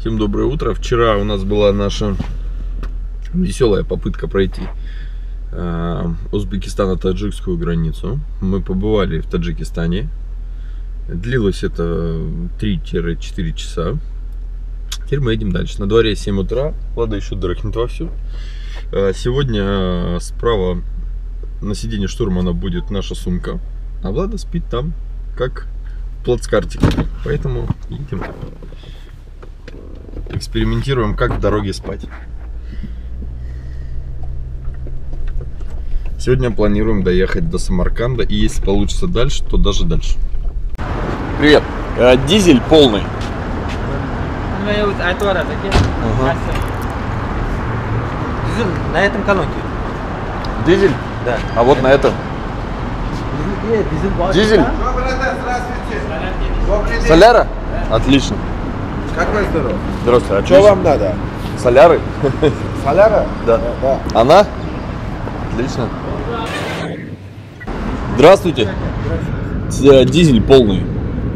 Всем доброе утро. Вчера у нас была наша веселая попытка пройти Узбекистано-таджикскую границу. Мы побывали в Таджикистане. Длилось это 3-4 часа. Теперь мы едем дальше. На дворе 7 утра. Влада еще дрыхнет вовсю. Сегодня справа на сиденье штурмана будет наша сумка. А Влада спит там, как в плацкартике. Поэтому едем. Экспериментируем, как в дороге спать. Сегодня планируем доехать до Самарканда. И если получится дальше, то даже дальше. Привет. Дизель полный. Ага. Дизель на этом колонке. Дизель? Да. А вот на этом. Дизель? Здравствуйте. Соляра? Отлично. Как вы здоровы? Здравствуйте. А Что вам надо? Соляры? Соляра? Да. Да. Она? Отлично. Здравствуйте. Дизель полный.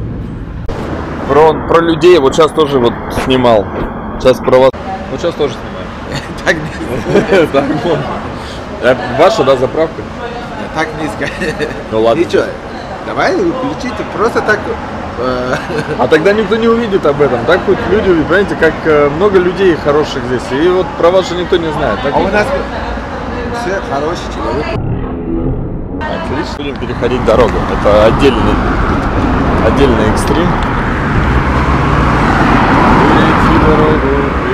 Про людей вот сейчас тоже вот снимал. Сейчас про вас. Вот сейчас тоже снимаю. Так низко. Ваша, да, заправка? Так низко. Ну ладно. И что? Давай включите, просто так. А тогда никто не увидит об этом. Так хоть люди увидят. Понимаете, как много людей хороших здесь. И вот про вас же никто не знает. Так А у нас все хорошие человек. Отлично. Будем переходить дорогу. Это отдельный экстрим. Перейти дорогу,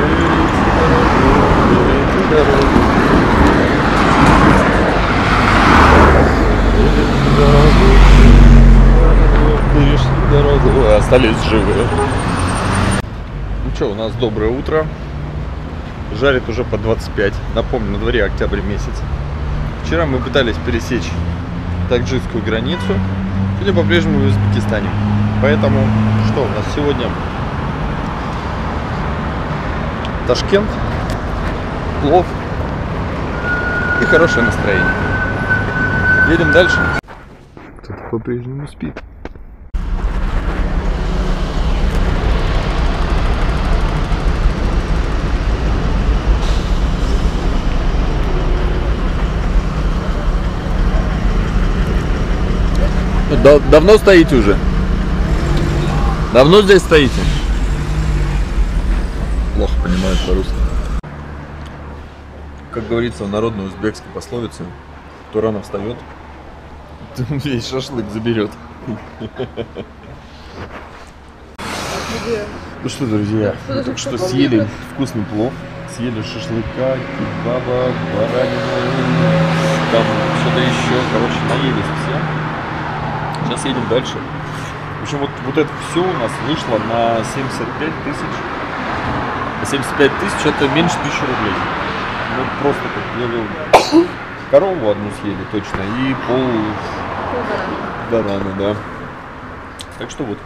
перейти дорогу. Перешли дорогу. Ой, остались живы. Ну что, у нас доброе утро. Жарит уже по 25. Напомню, на дворе октябрь месяц. Вчера мы пытались пересечь таджикскую границу. Сегодня по-прежнему в Узбекистане. Поэтому, что у нас сегодня? Ташкент, плов и хорошее настроение. Едем дальше. Кто-то по-прежнему спит. Давно стоите уже? Давно здесь стоите? Плохо понимают по-русски. Как говорится в народной узбекской пословице, кто рано встает, весь шашлык заберет. Ну что, друзья, мы только что съели вкусный плов, съели шашлыка, кебаба, баранину, там что-то еще, короче, наелись все. Сейчас едем дальше. В общем, вот это все у нас вышло на 75 тысяч. 75 тысяч это меньше 1000 рублей. Вот просто как я говорил, корову одну съели точно и пол барана, да. Так что вот.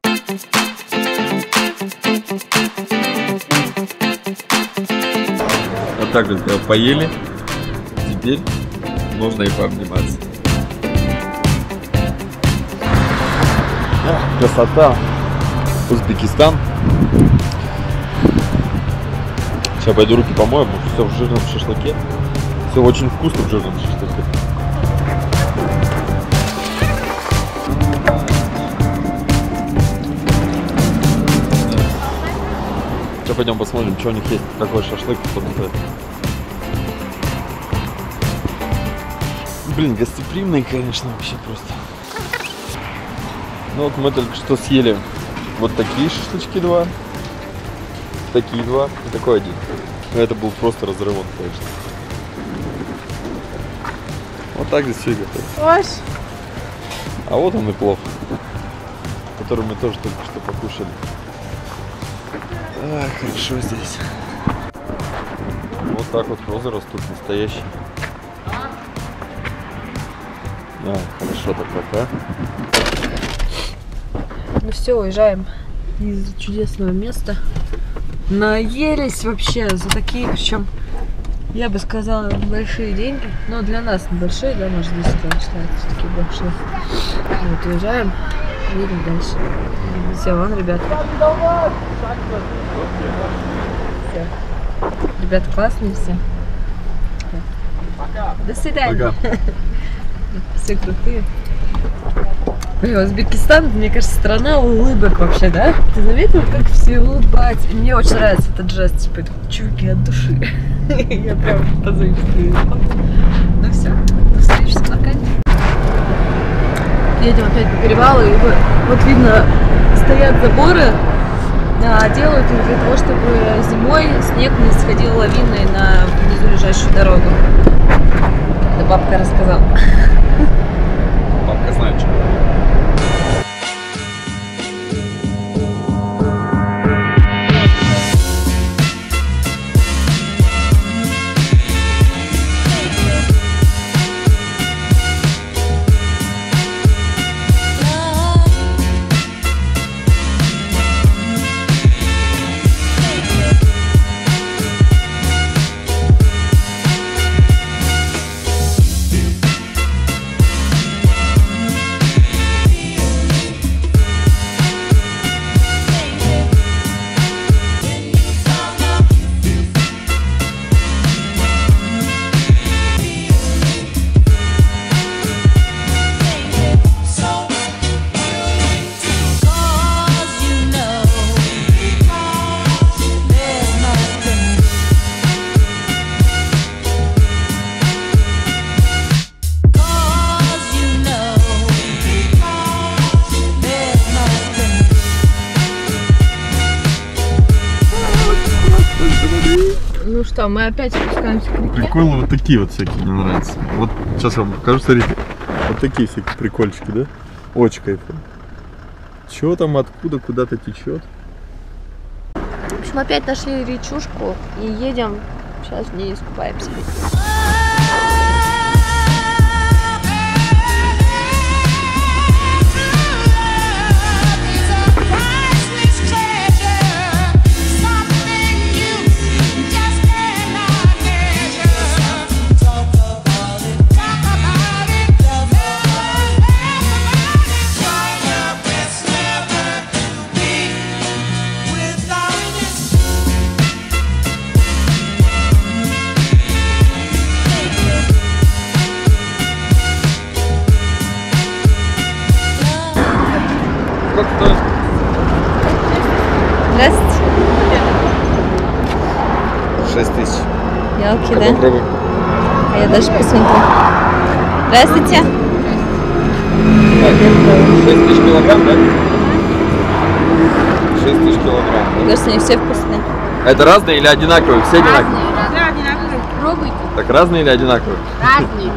Вот так вот поели. Теперь можно и пообниматься. Красота. Узбекистан. Сейчас пойду руки помою, потому что все в жирном шашлыке. Все очень вкусно в жирном шашлыке. Сейчас пойдем посмотрим, что у них есть, какой шашлык. Блин, гостеприимные, конечно, вообще просто. Ну вот мы только что съели вот такие шашлычки 2, такие 2 и такой 1. Но это был просто разрывон, конечно. Вот так здесь все готовится. А вот он и плов, который мы тоже только что покушали. А, хорошо здесь. Вот так вот розы растут настоящие. А, хорошо так пока. Ну все, уезжаем из чудесного места. Наелись вообще за такие, причем, я бы сказала, большие деньги. Но для нас небольшие, да, может, здесь считается такие большие. Вот, уезжаем, едем дальше. Все, вон, ребята. Ребята классные все. До свидания. Все крутые. Блин, Узбекистан, мне кажется, страна улыбок вообще, да? Ты заметил, как все улыбаются? Мне очень нравится этот жест, типа, чуваки, от души. Я прям позавидую. Ну все, до встречи в Самарканде. Едем опять по перевалу, и вот видно, стоят заборы, делают их для того, чтобы зимой снег не сходил лавиной на внизу лежащую дорогу. Это бабка рассказала. Бабка знает, что. Ну что, мы опять спускаемся к реке. Приколы вот такие вот всякие мне нравятся. Вот сейчас я вам покажу, смотрите. Вот такие всякие прикольчики, да? Очень кайфово. Чего там, откуда, куда-то течет. В общем, опять нашли речушку и едем. Сейчас в ней искупаемся. Сколько стоит? Здравствуйте. 6000. Ялки, да? Попробуй. А я даже посмотрю. Здравствуйте. 6000 килограмм, да? 6000 килограмм. Кажется, они все вкусные. А это разные или одинаковые? Все одинаковые? Да, одинаковые. Пробуйте. Так разные или одинаковые? Разные.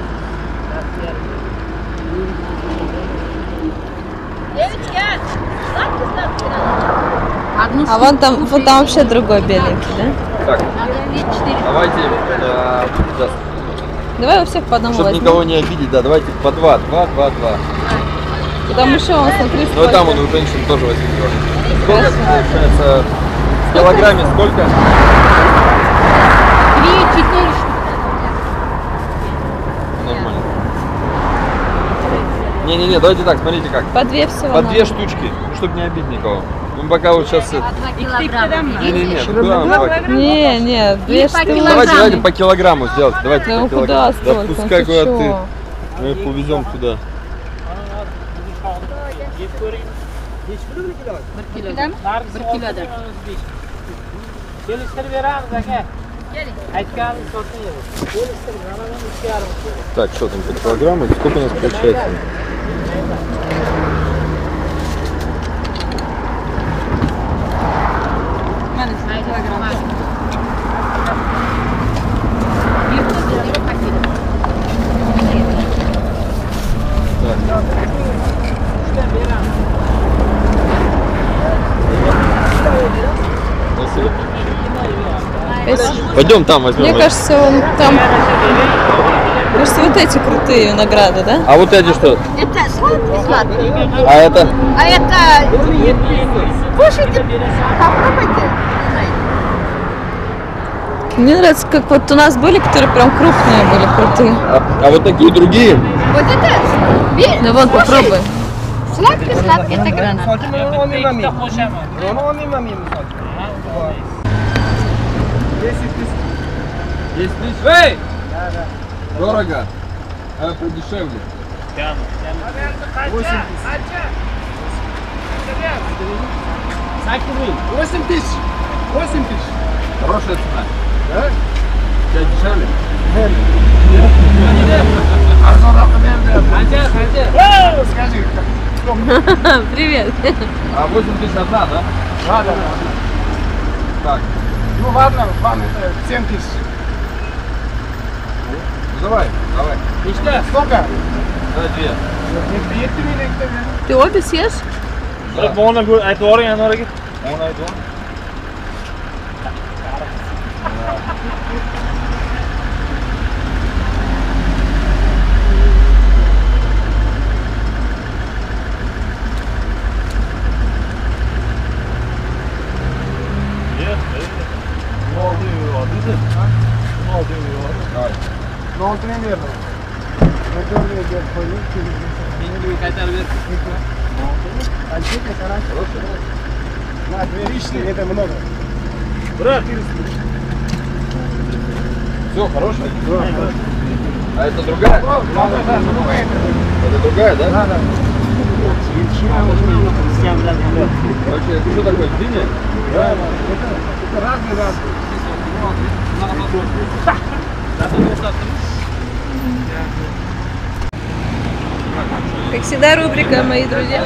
Девочки, одну А вон там вообще другой беленький, да? Так, давайте сейчас. Давай у всех по одному Чтобы возьмем. никого не обидеть, да, давайте по 2. Там еще, он, смотри, Ну и там он у женщин тоже возьмет. Сколько получается? В килограмме сколько? 3-4 штуки. Нормально. Не-не-не, давайте так, смотрите как. По две всего. По 2 штучки, ну чтобы не обидеть никого. Мы пока вот сейчас... 2 килограмма. Не-не-не, куда нам хватит? Не, две по штуки. килограмму. Давайте по килограмму сделать. Давайте Ну по куда килограмму. Да столько? пускай Ты куда ты. чё? Мы их повезем туда. Bir kilodan. Так, что там по килограмму? Сколько у нас получается? Пойдем там возьмем. Мне кажется, он там... Кажется, вот эти крутые винограды, да? А вот эти что? Это сладкий. А это? А это... Кушайте, попробуйте. Мне нравится, как вот у нас были, которые прям крупные были, крутые. А вот такие другие? Вот это... Ну вон, попробуй. Сладкий, это гранат. 10 тысяч? Дорого. А подешевле. 8 тысяч. 8 тысяч. Хорошая цена. Да? Тебя дешевле? Скажи. Привет. А 8 тысяч одна, да? Да. Так, Ну ладно, вам это 7 тысяч. ну давай. Сколько? Давай 2. Не приедете ли кто? Ты обе съешь? Давай. Ну он примерно. На, 2 лишние, это много. Все, хорошая? А это другая? Это другая, да? Да. Короче, это что такое? Диня? Да, это разные. Как всегда, рубрика «Мои друзья».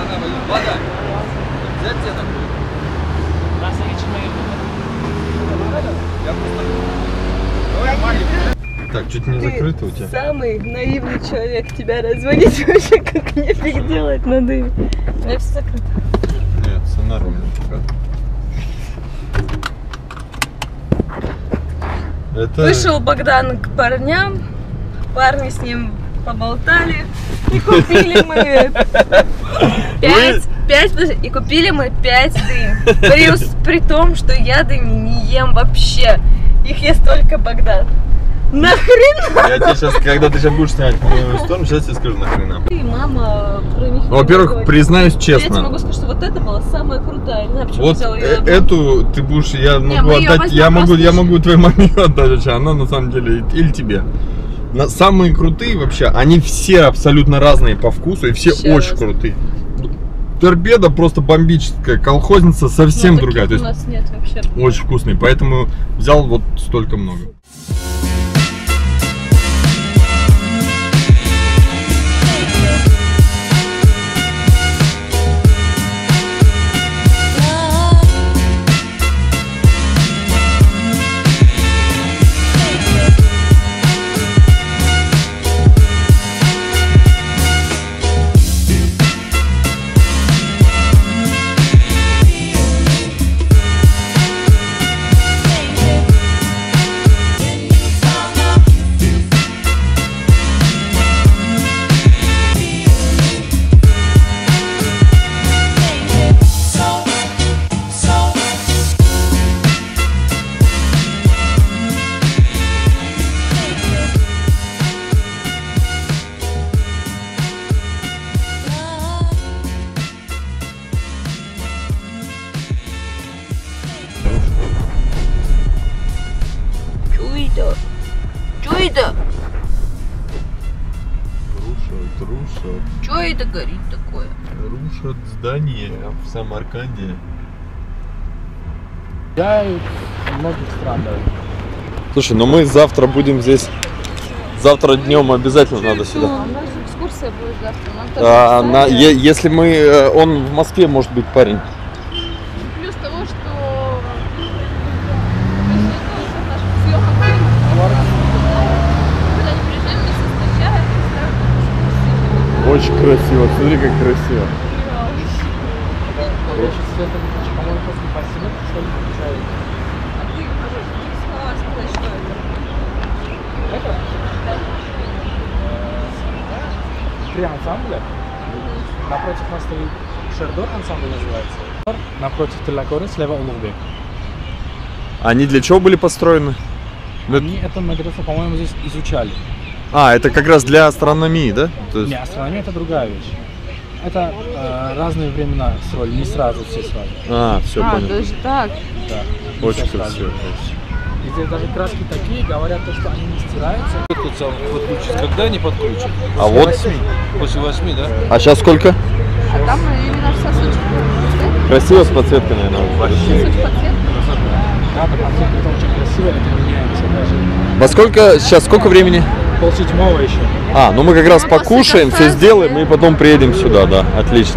Так, чуть не закрыто у тебя. Самый наивный человек, тебя разводить вообще как нефиг делать на дыме. У меня все закрыто. Нет, все нормально. Это... Вышел Богдан к парням, парни с ним поболтали и купили мы 5 дынь. При том, что я дыни не ем вообще. Их ест только Богдан. Нахрена? Я тебе сейчас, когда ты сейчас будешь снимать мою сторону, сейчас тебе скажу нахрена. И мама про них. Во-первых, признаюсь Я тебе честно. могу сказать, что вот это была самая крутая. Не знаю, почему Вот взяла ее. эту ты будешь, я могу мы её отдать, возьмем я просто могу твоей маме отдать, вообще, она на самом деле, или тебе. Самые крутые вообще, они все абсолютно разные по вкусу и все Еще очень раз. крутые. Торпеда просто бомбическая, колхозница совсем Ну, другая, то таких есть у нас нет вообще. очень вкусный, поэтому взял вот столько много. Чё это? Рушат. Чё это горит такое? Рушат здание в Самарканде. Я из многих стран, да. Слушай, ну мы завтра будем здесь. Завтра днем обязательно надо сюда. У нас экскурсия будет завтра. Нам там Если мы. Он в Москве может быть парень. Плюс того, что наших съемок когда не приезжаем, нас встречают и ставят Очень красиво, смотри, как красиво. Я сейчас это, по-моему, после посылок, что ли, получаю. А ты можешь в 3 слова сказать, что это? Это? Три ансамбля. Напротив нас стоит Шердор ансамбль называется. Напротив Телакоры слева Улугбек. Они для чего были построены? Они это медресу, по-моему, здесь изучали. А, это как раз для астрономии, да? То есть... Не, астрономия это другая вещь. Это разные времена строили, не сразу все сразу. А, все понял. даже так. Да. Очень Всё сразу. красиво. И здесь даже краски такие, говорят, то, что они не стираются. Тут сам подключить. Когда они подключат? А вот. После 8, да? А сейчас сколько? А там именно в сосочке. Красиво с подсветкой, наверное. Да, подсветка очень красивая, это меняется даже. Во сколько? Сейчас сколько времени? 6:30 еще. А, ну мы как раз покушаем, все сделаем и потом приедем сюда, да. Отлично.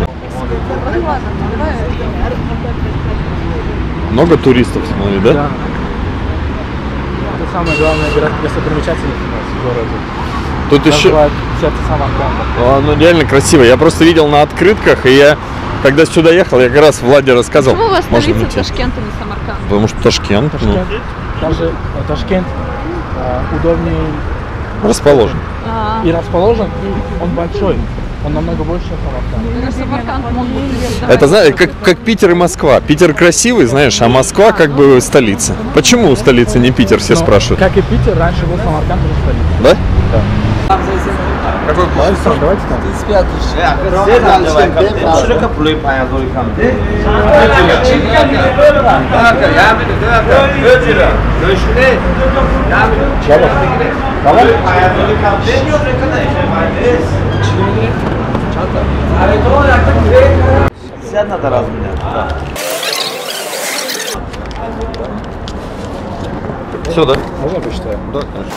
Много туристов, смотри, да? Да. Это самая главная достопримечательность у нас в городе. Тут еще... Называют сердце Самарканда. Ну реально красиво. Я просто видел на открытках, и я, когда сюда ехал, я как раз Владе рассказал. Почему у вас Можно столица идти. Ташкент, а не Самарканд? Потому что Ташкент, Ташкент. Даже Ташкент удобнее расположен. и расположен, и он большой. Он намного больше, чем Самарканд. Самарканд мог бы быть. Это, знаешь, как Питер и Москва. Питер красивый, знаешь, а Москва как бы столица. Почему столица не Питер, все Но, спрашивают. как и Питер, раньше был Самарканд уже столица. Да? Какой план? Давайте там. Надо разменять. Все, да? Можно посчитаем? Да, конечно.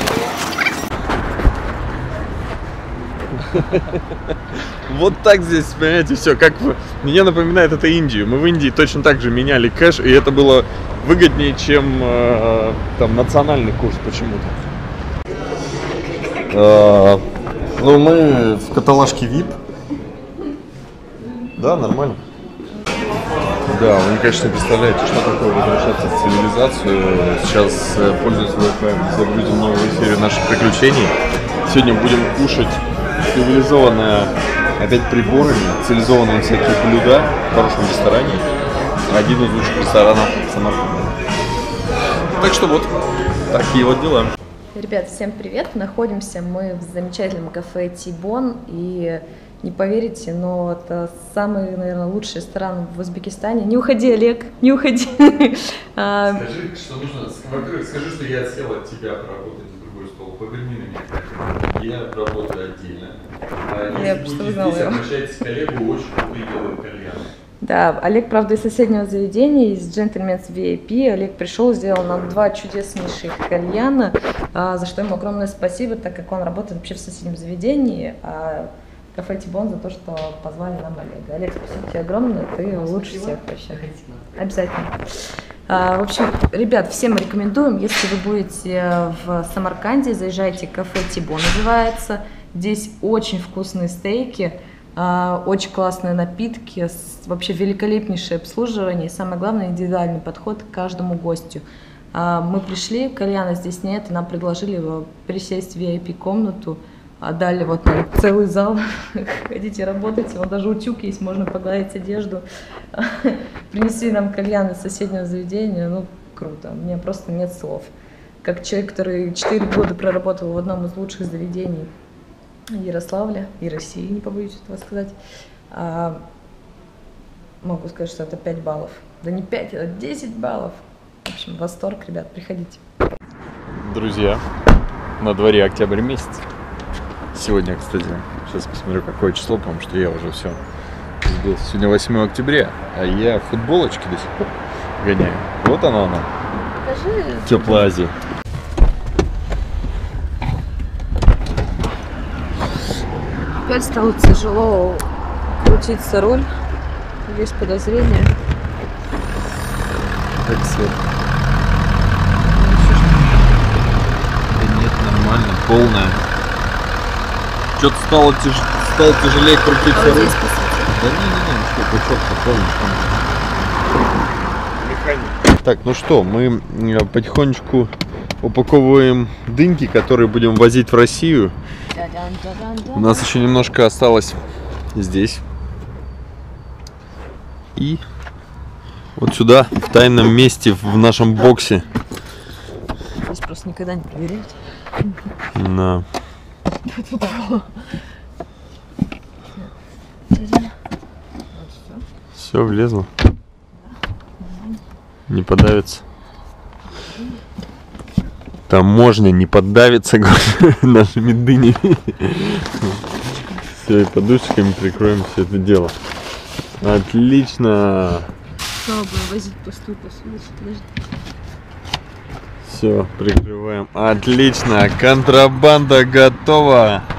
Вот так здесь, понимаете, все. Как мне напоминает это Индию. Мы в Индии точно так же меняли кэш, и это было выгоднее, чем там национальный курс почему-то. Ну, мы в каталажке VIP. Да, нормально. Да, вы, конечно, не представляете, что такое возвращаться в цивилизацию. Сейчас, пользуясь Wi-Fi, загрузим новую серию наших приключений. Сегодня будем кушать цивилизованное, опять приборами, цивилизованные всякие блюда в хорошем ресторане. Один из лучших ресторанов Самарканда. Так что вот, такие вот дела. Ребят, всем привет! Находимся мы в замечательном кафе Тибон, и не поверите, но это самый, наверное, лучший ресторан в Узбекистане. Не уходи, Олег, не уходи. Скажи, что нужно. Во-первых, скажи, что я сел от тебя поработать за другой стол. Поверни на меня. Я работаю отдельно. Я Если просто будете узнала здесь, его. обращайтесь к коллегу, очень крутые делают кальяны. Да, Олег, правда, из соседнего заведения, из Gentleman's VIP. Олег пришел, сделал нам 2 чудеснейших кальяна, за что ему огромное спасибо, так как он работает вообще в соседнем заведении. Кафе Тибон за то, что позвали нам Олега. Олег, спасибо тебе огромное, ты лучше всех вообще. Обязательно. В общем, ребят, всем рекомендуем, если вы будете в Самарканде, заезжайте в кафе Тибон, называется. Здесь очень вкусные стейки, очень классные напитки, вообще великолепнейшее обслуживание и самое главное индивидуальный подход к каждому гостю. Мы пришли, кальяна здесь нет, и нам предложили присесть в VIP-комнату. Отдали вот нам целый зал, хотите работать, вон даже утюг есть, можно погладить одежду. Принесли нам кальян из соседнего заведения, ну круто, у меня просто нет слов. Как человек, который 4 года проработал в одном из лучших заведений Ярославля и России, не побоюсь этого сказать, могу сказать, что это 5 баллов. Да не 5, а 10 баллов. В общем, восторг, ребят, приходите. Друзья, на дворе октябрь месяц. Сегодня, кстати, сейчас посмотрю, какое число, потому что я уже все сбился. Сегодня 8 октября, а я в футболочке до сих пор гоняю. Вот она. Покажи. Теплая Азия. Опять стало тяжело крутиться руль. Есть подозрение. Как свет. Да нет, нормально, полная. Что-то стало тяжелее крутиться руль. Да не, что, пучок полный. Механик. Так, ну что, мы потихонечку упаковываем дыньки, которые будем возить в Россию. У нас еще немножко осталось здесь. И вот сюда, в тайном месте, в нашем боксе. Здесь просто никогда не проверяют. Да. Все влезло. Не подавится. Таможня не поддавится нашими дынями. Все, и подушечками прикроем все это дело. Отлично. Слабо возить пустую посуду. Подожди. Все, прикрываем. Отлично, контрабанда готова.